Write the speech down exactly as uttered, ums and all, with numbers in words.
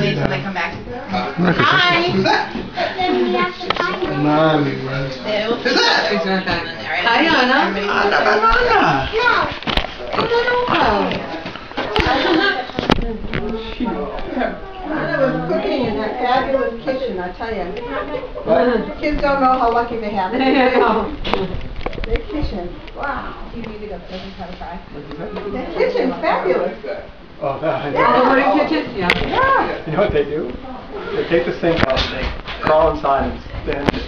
wait till they come back. Hi! Nani, Wes. Hi, Anna. Anna, banana. Anna was cooking in that fabulous kitchen, I tell you. Kids don't know how lucky they have. Their kitchen, wow. Do you need to go finish how to fry? Their kitchen's fabulous. Oh, that. Yeah. kitchen? Yeah. Yeah. You know what they do? They take the sink out and they crawl inside and stand